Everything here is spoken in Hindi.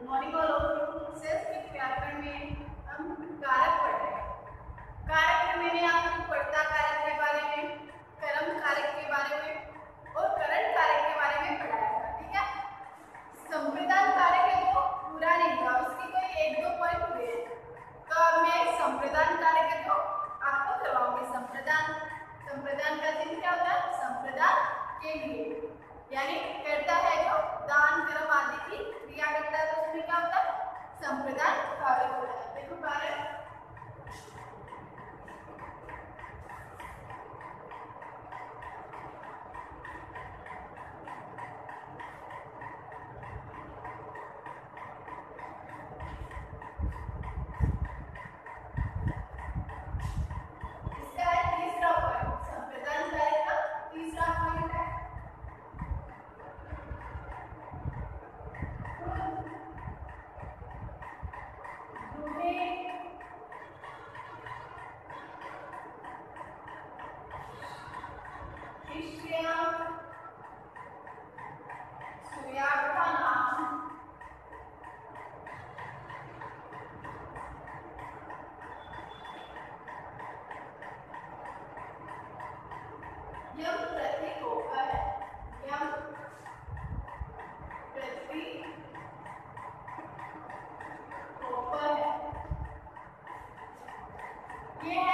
Morning all of you. Self व्याकरण में हम कारक पढ़ रहे हैं। कारक में मैंने आपको कर्ता कारक के बारे में, कर्म कारक के बारे में और करण कारक के बारे में पढ़ाया था। ठीक है, संप्रदान कारक है तो पूरा नहीं था, उसकी कोई एक दो पॉइंट हुए। तो अब मैं संप्रदान कारक है तो आपको करवाऊंगी। संप्रदान का चिन्ह क्या होता है? संप्रदान के लिए, यानी करता है जो दान कर्म आदि की क्रिया करता है, तो उसमें क्या होता है? संप्रदान कारक होता है। देखो कारक यम प्रतीक होकर है, यम प्रतीक होकर है, ये है